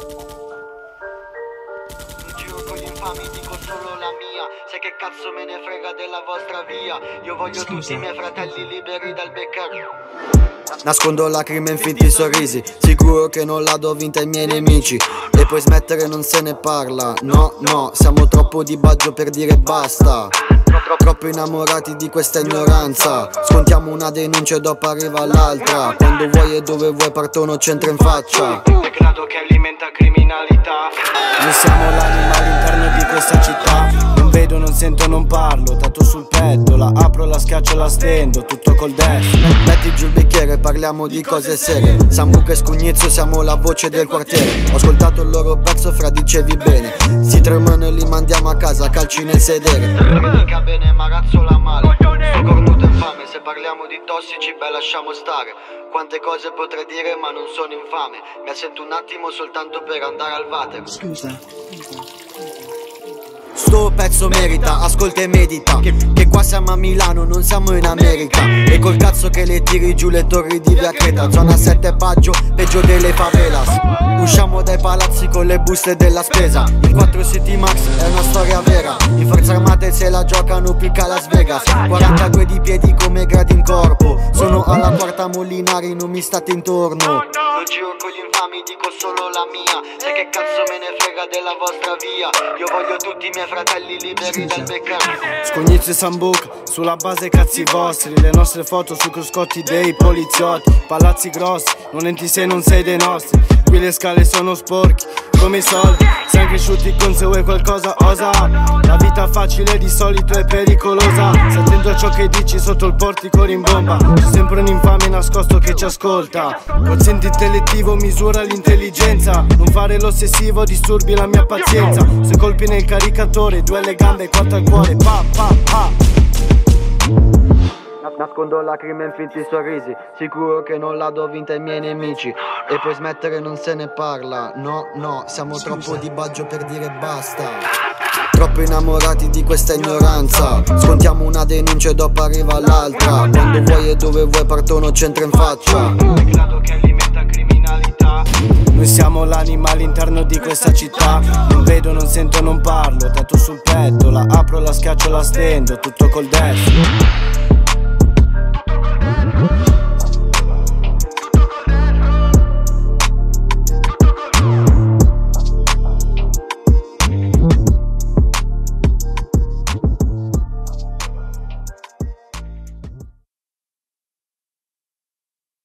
Giro con gli infami, dico solo la mia. Sai che cazzo me ne frega della vostra via. Io voglio tutti i miei fratelli liberi dal beccare. Nascondo lacrime e finti sorrisi, sicuro che non la do vinta ai miei nemici. E puoi smettere, non se ne parla. No, no, siamo troppo di baggio per dire basta. Troppo innamorati di questa ignoranza. Scontiamo una denuncia e dopo arriva l'altra. Quando vuoi e dove vuoi partono centro in faccia. Degrado che alimenta criminalità. Noi siamo l'anima all'interno di questa città. Non vedo, non sento, non parlo. Tatu sul petto, la apro, la schiaccio, la stendo. Tutto col destro. Metti giù il bicchiere, parliamo di cose serie. Sambuca e Scugnizzo, siamo la voce del quartiere. Ho ascoltato il loro pezzo, fra dicevi bene. Si tremano e li mandiamo a casa, calci nel sedere. Mica bene ma razzola male. Sto cornuto infame, se parliamo di tossici, beh lasciamo stare. Quante cose potrei dire ma non sono infame. Mi assento un attimo soltanto per andare al water. Sto pezzo merita, ascolta e medita. Che qua siamo a Milano, non siamo in America. E col cazzo che le tiri giù le torri di Via Creta. Zona 7 Baggio, peggio delle favelas. Usciamo dai palazzi con le buste della spesa. In 4 City Max è una storia vera. In forze armate se la giocano picca Las Vegas. 42 di piedi come gradi in corpo. Sono alla quarta Molinari, non mi state intorno. Non giro con gli infami, dico solo la mia. Sai che cazzo me ne frega della vostra via. Io voglio tutti i miei fratelli liberi dal beccare. Scognizzo e Sambuca, sulla base cazzi vostri. Le nostre foto sui cruscotti dei poliziotti. Palazzi grossi, non entri se non sei dei nostri. Qui le scale sono sporchi, come i soldi. Siamo cresciuti con se vuoi qualcosa osa. La vita facile di solito è pericolosa. Stai attento a ciò che dici, sotto il portico rimbomba. C'è sempre un infame nascosto che ci ascolta. Quoziente intellettivo misura l'intelligenza. Non fare l'ossessivo, disturbi la mia pazienza. Se colpi nel caricatore, 2 alle gambe e 4 al cuore. Pa pa pa. Nascondo lacrime e finti sorrisi, sicuro che non la do vinta ai miei nemici. E puoi smettere, non se ne parla. No, no, siamo troppo di baggio per dire basta. Troppo innamorati di questa ignoranza. Scontiamo una denuncia e dopo arriva l'altra. Quando vuoi e dove vuoi partono centro in faccia. Degrado che alimenta criminalità. Noi siamo l'anima all'interno di questa città. Non vedo, non sento, non parlo. Tatu sul petto, la apro, la schiaccio, la stendo. Tutto col destro.